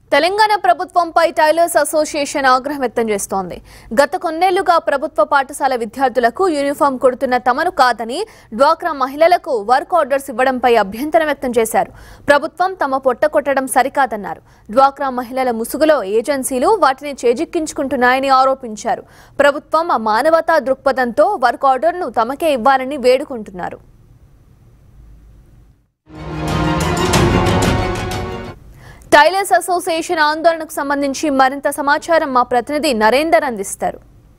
తెలంగాణ ప్రభుత్వంపై tailors association ఆగ్రహం వ్యక్తం చేస్తోంది. గత కొన్నేళ్లుగా ప్రభుత్వ పాఠశాల విద్యార్థులకు యూనిఫామ్ కుడుతున్న తమను కాదని డ్వాక్రా మహిళలకు వర్క్ ఆర్డర్స్ ఇవ్వడంపై అభ్యంతరం వ్యక్తం చేశారు. ప్రభుత్వం తమ పొట్ట కొట్టడం సరికాదన్నారు. డ్వాక్రా మహిళల ముసుగులో ఏజెన్సీలు వాటిని చేజిక్కించుకుంటున్నాయని ఆరోపించారు. ప్రభుత్వం మానవతా దృక్పథంతో వర్క్ ఆర్డర్ను తమకే ఇవ్వాలని వేడుకుంటున్నారు. టైలర్స్ అసోసియేషన్ ఆందోళనకు సంబంధించి మరింత సమాచారం మా ప్రతినిధి నరేందర్ అందిస్తారు.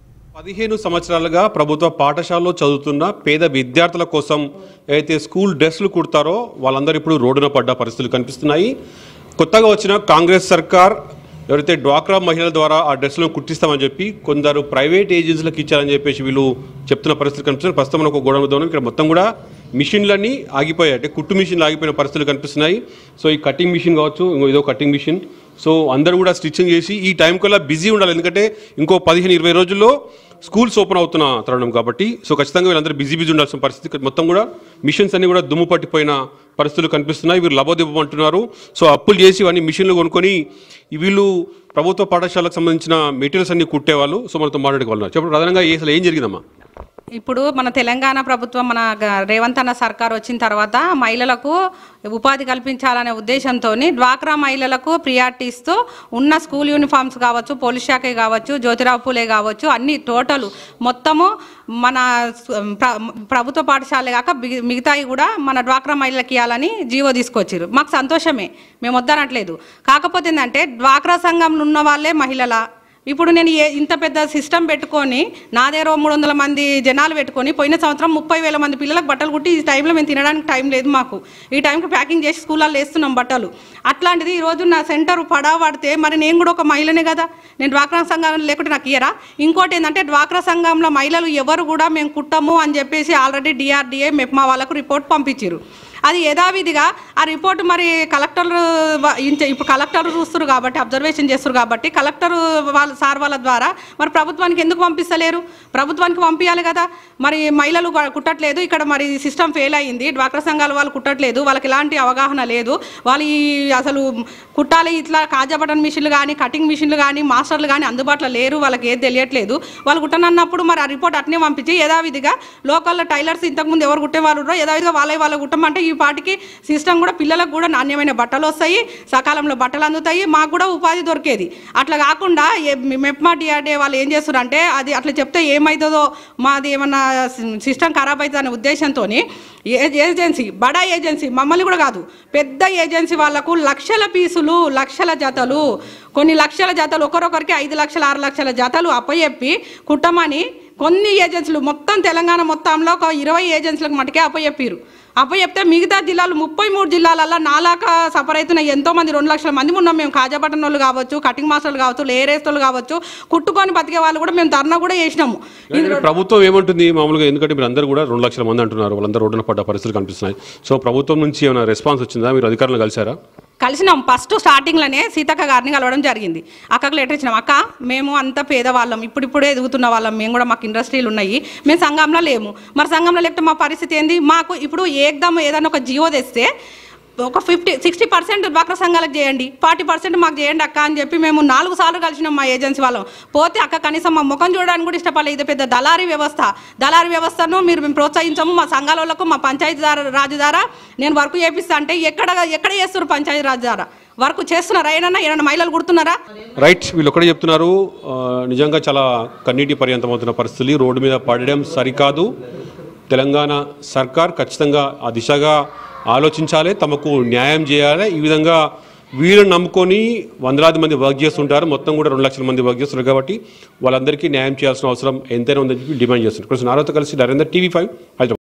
15 సంవత్సరాలుగా ప్రభుత్వ పాఠశాలలో చదువుతున్న పేద విద్యార్థుల కోసం అయితే స్కూల్ డ్రెస్లు కుడతారో వాళ్ళందరూ ఇప్పుడు రోడ్డున పడ్డ పరిస్థితులు కనిపిస్తున్నాయి. కొత్తగా వచ్చిన కాంగ్రెస్ సర్కార్ ఎవరైతే డ్వాక్రా మహిళల ద్వారా ఆ డ్రెస్సులను కుట్టిస్తామని చెప్పి కొందరు ప్రైవేట్ ఏజెన్సీలకు ఇచ్చారని చెప్పేసి వీళ్ళు చెప్తున్న పరిస్థితులు కనిపిస్తున్నాయి. ప్రస్తుతం ఒక గోడౌన్ ద్వారా ఇక్కడ మొత్తం కూడా మిషన్లన్నీ ఆగిపోయాయి, అంటే కుట్టు మిషన్లు ఆగిపోయిన పరిస్థితులు కనిపిస్తున్నాయి. సో ఈ కటింగ్ మిషన్ కావచ్చు, ఇదో కటింగ్ మిషన్. సో అందరూ కూడా స్టిచ్చింగ్ చేసి ఈ టైం కల్లా బిజీ ఉండాలి, ఎందుకంటే ఇంకో 15-20 రోజుల్లో స్కూల్స్ ఓపెన్ అవుతున్న తరుణం కాబట్టి. సో ఖచ్చితంగా వీళ్ళందరూ బిజీ ఉండాల్సిన పరిస్థితి. మొత్తం కూడా మిషన్స్ అన్ని కూడా దుమ్ము పట్టిపోయిన పరిస్థితులు కనిపిస్తున్నాయి. వీళ్ళు లబోదిబ్బమంటున్నారు. సో అప్పులు చేసి ఇవన్నీ మిషన్లు కొనుక్కొని వీళ్ళు ప్రభుత్వ పాఠశాలకు సంబంధించిన మెటీరియల్స్ అన్ని కుట్టేవాళ్ళు. సో మనతో మాట్లాడుకోవాలి. చెప్పండి, ప్రధానంగా అసలు ఏం జరిగిందమ్మా? ఇప్పుడు మన తెలంగాణ ప్రభుత్వం, మన రేవంత్ అన్న సర్కార్ వచ్చిన తర్వాత మహిళలకు ఉపాధి కల్పించాలనే ఉద్దేశంతో డ్వాక్రా మహిళలకు ప్రియారిటీ ఇస్తూ ఉన్న స్కూల్ యూనిఫామ్స్ కావచ్చు, పోలీస్ శాఖ కావచ్చు, జ్యోతిరావు పూలే కావచ్చు, అన్ని టోటల్ మొత్తము మన ప్రభుత్వ పాఠశాలే కాక మిగతాయి కూడా మన డ్వాక్రా మహిళలకు ఇవ్వాలని జీవో తీసుకొచ్చారు. మాకు సంతోషమే, మేము వద్దనట్లేదు. కాకపోతే ఏంటంటే డ్వాక్రా సంఘంలో ఉన్న వాళ్ళే మహిళల. ఇప్పుడు నేను ఇంత పెద్ద సిస్టమ్ పెట్టుకొని నా దగ్గర 300 మంది జనాలు పెట్టుకొని పోయిన సంవత్సరం 30,000 మంది పిల్లలకు బట్టలు కుట్టి ఈ టైంలో మేము తినడానికి టైం లేదు మాకు. ఈ టైంకి ప్యాకింగ్ చేసి స్కూళ్ళల్లో వేస్తున్నాం బట్టలు. అట్లాంటిది ఈరోజు నా సెంటర్ పడావడితే మరి నేను కూడా ఒక మహిళనే కదా, నేను డ్వాక్రా సంఘం లేకుంటే నాకు ఇయ్యరా? ఇంకోటి ఏంటంటే డ్వాక్రా సంఘంలో మహిళలు ఎవరు కూడా మేము కుట్టము అని చెప్పేసి ఆల్రెడీ డిఆర్డిఏ మెప్మా వాళ్ళకు రిపోర్ట్ పంపించారు. అది యథావిధిగా ఆ రిపోర్ట్ మరి ఇప్పుడు కలెక్టర్ చూస్తారు కాబట్టి, అబ్జర్వేషన్ చేస్తారు కాబట్టి కలెక్టర్ సార్ వాళ్ళ ద్వారా మరి ప్రభుత్వానికి ఎందుకు పంపిస్తలేరు? ప్రభుత్వానికి పంపించాలి కదా. మరి మహిళలు కుట్టట్లేదు, ఇక్కడ మరి సిస్టమ్ ఫెయిల్ అయ్యింది, డ్వాక్రా సంఘాల వాళ్ళు కుట్టట్లేదు, వాళ్ళకి ఎలాంటి అవగాహన లేదు, వాళ్ళు అసలు కుట్టాలి ఇట్లా కాజా బటన్ మిషన్లు కానీ, కటింగ్ మిషన్లు కానీ, మాస్టర్లు కానీ అందుబాటులో లేరు, వాళ్ళకి ఏది తెలియట్లేదు, వాళ్ళు కుట్టనన్నప్పుడు మరి ఆ రిపోర్ట్ అట్నే పంపించి యథావిధిగా లోకల్లో టైలర్స్ ఇంతకుముందు ఎవరు కుట్టేవారు యథావిధిగా వాళ్ళ కుట్టమంటే ఈ పాటికి సిస్టమ్ కూడా పిల్లలకు కూడా నాణ్యమైన బట్టలు వస్తాయి, సకాలంలో బట్టలు అందుతాయి, మాకు కూడా ఉపాధి దొరికేది. అట్లా కాకుండా మెప్మా డిఆర్డే వాళ్ళు ఏం చేస్తారంటే అది అట్లా చెప్తే ఏమవుతుందో, మాది ఏమన్నా సిస్టమ్ ఖరాబ్ అవుతుంది అనే ఉద్దేశంతో ఏజెన్సీ, బడా ఏజెన్సీ, మమ్మల్ని కూడా కాదు, పెద్ద ఏజెన్సీ వాళ్ళకు లక్షల పీసులు, లక్షల జతలు, కొన్ని లక్షల జతలు, ఒకరొకరికి 5 లక్షల 6 లక్షల జతలు అప్పచెప్పి కుట్టమని కొన్ని ఏజెన్సీలు మొత్తం తెలంగాణ మొత్తంలో ఒక 20 ఏజెన్సీలకు మటుకే అప్పచెప్తే మిగతా జిల్లాలు 33 జిల్లాలలో నాలాగా సఫర్ అవుతున్న ఎంతోమంది 2 లక్షల మంది ఉన్నాం మేము. కాజా బటన్ వాళ్ళు కావచ్చు, కటింగ్ మాస్టర్లు కావచ్చు, లేరేస్తోళ్ళు కావచ్చు, కుట్టుకొని బతికే వాళ్ళు కూడా మేము ధర్నా కూడా చేసినాము. ప్రభుత్వం ఏమంటుంది మామూలుగా? ఎందుకంటే మీరు అందరూ కూడా 2 లక్షల మంది అంటున్నారు, వాళ్ళందరూ రోడ్డున పడ్డ పరిస్థితులు కనిపిస్తున్నాయి. సో ప్రభుత్వం నుంచి ఏమైనా రెస్పాన్స్ వచ్చిందా? మీరు అధికారులను కలిసారా? కలిసినాం. ఫస్ట్ స్టార్టింగ్లోనే సీతక్క గారిని కలవడం జరిగింది. అక్కకు లెటర్ ఇచ్చినాం, అక్క మేము అంత పేదవాళ్ళం, ఇప్పుడిప్పుడే ఎదుగుతున్న వాళ్ళం, మేము కూడా మాకు ఇండస్ట్రీలు ఉన్నాయి, మేము సంఘంలో లేము. మరి సంఘంలో లేకపోతే మా పరిస్థితి ఏంది? మాకు ఇప్పుడు ఏకదమ్ ఏదైనా ఒక జియో తెస్తే ఒక 60% డ్వాక్రా సంఘాలకు చేయండి, 40% మాకు చేయండి అక్క అని చెప్పి మేము 4 సార్లు కలిసినాం మా ఏజెన్సీ వాళ్ళం. పోతే అక్క కనీసం మా ముఖం చూడడానికి కూడా ఇష్టపడలేదు. ఇది పెద్ద దళారీ వ్యవస్థను మేము ప్రోత్సహించము. మా సంఘాల వాళ్ళకు మా పంచాయతీ రాజు ద్వారా నేను వర్క్ చేపిస్తా అంటే ఎక్కడ చేస్తారు? పంచాయతీ రాజు ద్వారా వర్క్ చేస్తున్నారా? ఏమన్నా మహిళలు కుడుతున్నారా? రైట్, వీళ్ళు ఒకటే చెప్తున్నారు. నిజంగా చాలా కన్నీటి పర్యంతమవుతున్న పరిస్థితులు, రోడ్డు మీద పడడం సరికాదు. తెలంగాణ సర్కార్ ఖచ్చితంగా ఆ దిశగా ఆలోచించాలి, తమకు న్యాయం చేయాలి. ఈ విధంగా వీళ్ళని నమ్ముకొని వందలాది మంది వర్క్ చేస్తుంటారు, మొత్తం కూడా 2 లక్షల మంది వర్క్ చేస్తున్నారు కాబట్టి వాళ్ళందరికీ న్యాయం చేయాల్సిన అవసరం ఎంతైనా ఉందని చెప్పి డిమాండ్ చేస్తున్నారు. నాతో కలిసి నరేందర్, Tv5 హైదరాబాద్.